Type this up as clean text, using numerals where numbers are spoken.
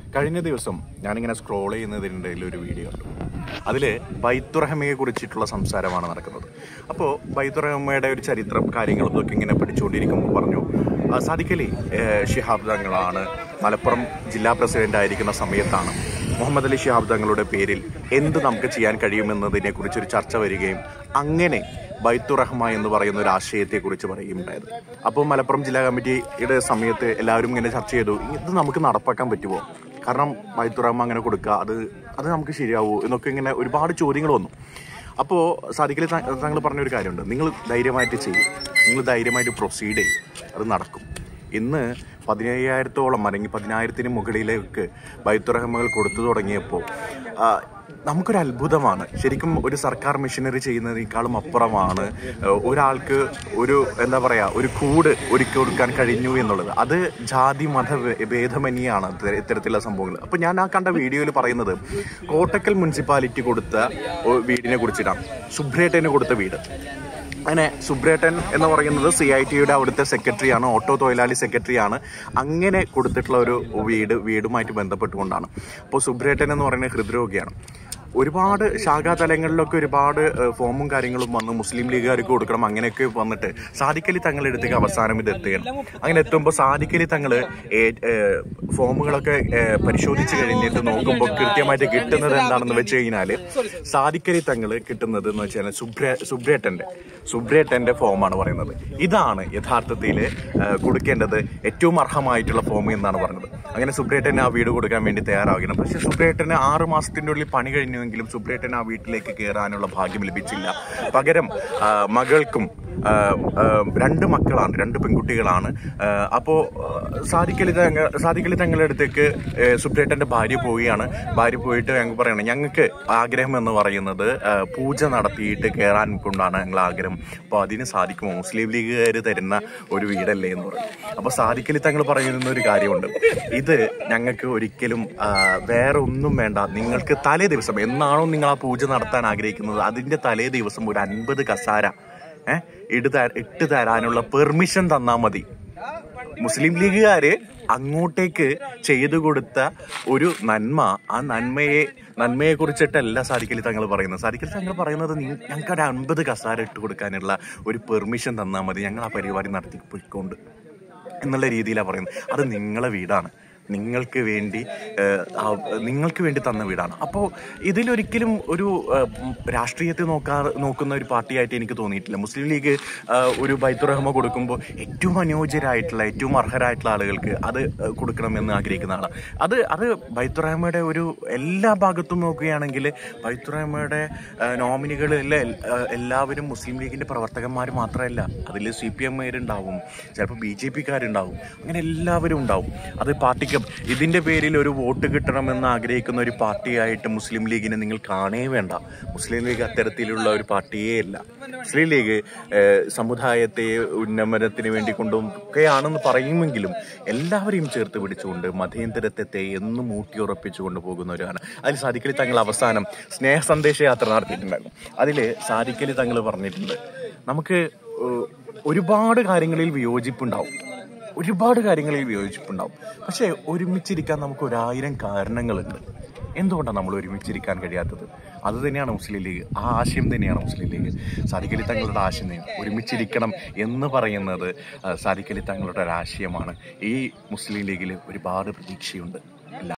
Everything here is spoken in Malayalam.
കഴിഞ്ഞ ദിവസം ഞാനിങ്ങനെ സ്ക്രോൾ ചെയ്യുന്നതിനിടയിൽ ഒരു വീഡിയോ കണ്ടു. അതിൽ ബൈത്തുറഹ്മയെ കുറിച്ചിട്ടുള്ള സംസാരമാണ് നടക്കുന്നത്. അപ്പോൾ ബൈത്തുറഹ്മയുടെ ഒരു ചരിത്രം കാര്യങ്ങളും ഇതൊക്കെ ഇങ്ങനെ പഠിച്ചുകൊണ്ടിരിക്കുമ്പോൾ പറഞ്ഞു, സാദിഖ് അലി ശിഹാബ് തങ്ങളാണ് മലപ്പുറം ജില്ലാ പ്രസിഡന്റ് ആയിരിക്കുന്ന സമയത്താണ് മുഹമ്മദ് അലി ശിഹാബ് തങ്ങളുടെ പേരിൽ എന്ത് നമുക്ക് ചെയ്യാൻ കഴിയുമെന്നതിനെ കുറിച്ചൊരു ചർച്ച വരികയും അങ്ങനെ ബൈത്തുറഹ്മ എന്ന് പറയുന്ന ഒരു ആശയത്തെക്കുറിച്ച് പറയുകയുണ്ടായത്. അപ്പോൾ മലപ്പുറം ജില്ലാ കമ്മിറ്റിയുടെ സമയത്ത് എല്ലാവരും ഇങ്ങനെ ചർച്ച ചെയ്തു, ഇത് നമുക്ക് നടപ്പാക്കാൻ പറ്റുമോ, കാരണം ബൈത്തുറഹ്മ അങ്ങനെ കൊടുക്കുക അത് നമുക്ക് ശരിയാവുമോ എന്നൊക്കെ ഇങ്ങനെ ഒരുപാട് ചോദ്യങ്ങൾ വന്നു. അപ്പോൾ സാദിഖ് അലി തങ്ങൾ പറഞ്ഞൊരു കാര്യമുണ്ട്, നിങ്ങൾ ധൈര്യമായിട്ട് ചെയ്യും, നിങ്ങൾ ധൈര്യമായിട്ട് പ്രൊസീഡ് ചെയ്യും, അത് നടക്കും. ഇന്ന് 15,000-ഓളം അല്ലെങ്കിൽ 10,000-ന് മുകളിലേക്ക് ബൈത്തുറഹ്മകൾ കൊടുത്തു തുടങ്ങിയപ്പോൾ നമുക്കൊരു അത്ഭുതമാണ്. ശരിക്കും ഒരു സർക്കാർ മെഷീനറി ചെയ്യുന്നതിനേക്കാളും അപ്പുറമാണ് ഒരാൾക്ക് ഒരു കൂട് ഒരുക്കി കൊടുക്കാൻ കഴിഞ്ഞു എന്നുള്ളത്. അത് ജാതി മത ഭേദമന്യാണ് ഇത്തരത്തിലുള്ള സംഭവങ്ങൾ. അപ്പോൾ ഞാൻ കണ്ട വീഡിയോയിൽ പറയുന്നത് കോട്ടക്കൽ മുനിസിപ്പാലിറ്റി കൊടുത്ത വീടിനെ കുറിച്ചിട്ടാണ്, സുബ്രേട്ടന് കൊടുത്ത വീട്. അങ്ങനെ സുബ്രേട്ടൻ എന്ന് പറയുന്നത് CITയുടെ അവിടുത്തെ സെക്രട്ടറിയാണ്, ഓട്ടോ തൊഴിലാളി സെക്രട്ടറിയാണ്. അങ്ങനെ കൊടുത്തിട്ടുള്ള ഒരു വീടുമായിട്ട് ബന്ധപ്പെട്ടുകൊണ്ടാണ്. അപ്പോൾ സുബ്രേട്ടൻ എന്ന് പറയുന്നത് ഹൃദ്രോഗിയാണ്. ഒരുപാട് ശാഖാതലങ്ങളിലൊക്കെ ഒരുപാട് ഫോമും കാര്യങ്ങളും വന്ന് മുസ്ലിം ലീഗുകാർക്ക് കൊടുക്കണം, അങ്ങനെയൊക്കെ വന്നിട്ട് സാദിഖ് അലി തങ്ങളുടെ അടുത്തേക്ക് അവസാനം ഇത് എത്തുകയാണ്. അങ്ങനെ എത്തുമ്പോൾ സാദിഖ് അലി തങ്ങൾ ഫോമുകളൊക്കെ പരിശോധിച്ച് കഴിഞ്ഞിട്ട് നോക്കുമ്പോൾ കൃത്യമായിട്ട് കിട്ടുന്നത് എന്താണെന്ന് വെച്ച് കഴിഞ്ഞാൽ സാദിഖ് അലി തങ്ങൾ കിട്ടുന്നത് എന്ന് വെച്ചാൽ സുബ്രേട്ടന്റെ ഫോമാണ് പറയുന്നത്. ഇതാണ് യഥാർത്ഥത്തിൽ കൊടുക്കേണ്ടത് ഏറ്റവും അർഹമായിട്ടുള്ള ഫോം എന്നാണ് പറഞ്ഞത്. അങ്ങനെ സുബ്രേട്ടന് ആ വീട് കൊടുക്കാൻ വേണ്ടി തയ്യാറാകണം. പക്ഷെ സുബ്രേട്ടന് 6 മാസത്തിൻ്റെ ഉള്ളിൽ പണി കഴിഞ്ഞുവെങ്കിലും സുബ്രേട്ടന് ആ വീട്ടിലേക്ക് കയറാനുള്ള ഭാഗ്യം ലഭിച്ചില്ല. പകരം മകൾക്കും 2 മക്കളാണ്, 2 പെൺകുട്ടികളാണ്. അപ്പോൾ സാദിഖ് അലി തങ്ങളുടെ അടുത്തേക്ക് സുബ്രേട്ടന്റെ ഭാര്യ പോവുകയാണ്. ഭാര്യ പോയിട്ട് ഞങ്ങൾ പറയണം, ഞങ്ങൾക്ക് ആഗ്രഹം എന്ന് പറയുന്നത് പൂജ നടത്തിയിട്ട് കയറാൻ കൊണ്ടാണ് ഞങ്ങൾ ആഗ്രഹം, അപ്പോൾ അതിന് സാധിക്കുമോ, മുസ്ലിം ലീഗുകാർ തരുന്ന ഒരു വീടല്ലേ എന്ന് പറയും. അപ്പോൾ സാദിഖ് അലി തങ്ങൾ പറയുന്ന ഒരു കാര്യമുണ്ട്, ഇത് ഞങ്ങൾക്ക് ഒരിക്കലും വേറെ ഒന്നും വേണ്ട, നിങ്ങൾക്ക് തലേ ദിവസം എന്നാണോ നിങ്ങൾ ആ പൂജ നടത്താൻ ആഗ്രഹിക്കുന്നത് അതിന്റെ തലേ ദിവസം ഒരു 50 കസാര ഇട്ട് തരാനുള്ള പെർമിഷൻ തന്നാൽ മതി. മുസ്ലിം ലീഗുകാര് അങ്ങോട്ടേക്ക് ചെയ്തു കൊടുത്ത ഒരു നന്മ, ആ നന്മയെ കുറിച്ചിട്ടല്ല സാദിഖ് അലി തങ്ങൾ പറയുന്നത്. സാദിഖ് അലി തങ്ങൾ പറയുന്നത് ഞങ്ങൾക്ക് 50 കസാര ഇട്ട് കൊടുക്കാനുള്ള ഒരു പെർമിഷൻ തന്നാൽ മതി, ഞങ്ങൾ ആ പരിപാടി നടത്തി പോയിക്കൊണ്ട് എന്നുള്ള രീതിയിലാണ് പറയുന്നത്. അത് നിങ്ങളെ വീടാണ്, നിങ്ങൾക്ക് വേണ്ടി തന്ന വീടാണ്. അപ്പോൾ ഇതിലൊരിക്കലും ഒരു രാഷ്ട്രീയത്തെ നോക്കുന്ന ഒരു പാർട്ടിയായിട്ട് എനിക്ക് തോന്നിയിട്ടില്ല. മുസ്ലിം ലീഗ് ഒരു ബൈത്തുറഹ്മ കൊടുക്കുമ്പോൾ ഏറ്റവും അനുയോജ്യരായിട്ടുള്ള ഏറ്റവും അർഹരായിട്ടുള്ള ആളുകൾക്ക് അത് കൊടുക്കണമെന്ന് ആഗ്രഹിക്കുന്ന ആളാണ്. അത് ബൈത്തുറഹ്മയുടെ ഒരു എല്ലാ ഭാഗത്തും നോക്കുകയാണെങ്കിൽ ബൈത്തുറഹ്മയുടെ നോമിനികളിലെ എല്ലാവരും മുസ്ലിം ലീഗിന്റെ പ്രവർത്തകന്മാർ മാത്രമല്ല, അതിൽ CPM-കാരുണ്ടാവും, ചിലപ്പോൾ BJP-കാരുണ്ടാവും, അങ്ങനെ എല്ലാവരും ഉണ്ടാവും. അത് പാർട്ടിക്ക് ഇതിന്റെ പേരിൽ ഒരു വോട്ട് കിട്ടണമെന്ന് ആഗ്രഹിക്കുന്ന ഒരു പാർട്ടിയായിട്ട് മുസ്ലിം ലീഗിനെ നിങ്ങൾ കാണേ വേണ്ട. മുസ്ലിം ലീഗ് അത്തരത്തിലുള്ള ഒരു പാർട്ടിയേ അല്ല. മുസ്ലിം ലീഗ് സമുദായത്തെ ഉന്നമനത്തിന് വേണ്ടി കൊണ്ടൊക്കെയാണെന്ന് പറയുമെങ്കിലും എല്ലാവരെയും ചേർത്ത് പിടിച്ചുകൊണ്ട് മതേതരത്വത്തെ എന്നും ഊട്ടിയുറപ്പിച്ചുകൊണ്ട് പോകുന്നവരാണ്. അതിൽ സാദിഖ് അലി തങ്ങൾ അവസാനം സ്നേഹ സന്ദേശ യാത്ര നടത്തിയിട്ടുണ്ടായിരുന്നു. അതിൽ സാദിഖ് അലി തങ്ങൾ പറഞ്ഞിട്ടുണ്ട്, നമുക്ക് ഒരുപാട് കാര്യങ്ങളിൽ വിയോജിപ്പുണ്ടാവും, പക്ഷെ ഒരുമിച്ചിരിക്കാൻ നമുക്ക് 1000 കാരണങ്ങളുണ്ട്. എന്തുകൊണ്ടാണ് നമ്മൾ ഒരുമിച്ചിരിക്കാൻ കഴിയാത്തത്? അത് തന്നെയാണ് മുസ്ലിം ലീഗ്, ആ ആശയം തന്നെയാണ് മുസ്ലിം ലീഗ്. സാദിഖ് അലി തങ്ങളുടെ ആശയം തന്നെയാണ് ഒരുമിച്ചിരിക്കണം എന്ന് പറയുന്നത്. സാദിഖ് അലി തങ്ങളുടെ ഒരു ആശയമാണ്. ഈ മുസ്ലിം ലീഗിൽ ഒരുപാട് പ്രതീക്ഷയുണ്ട്.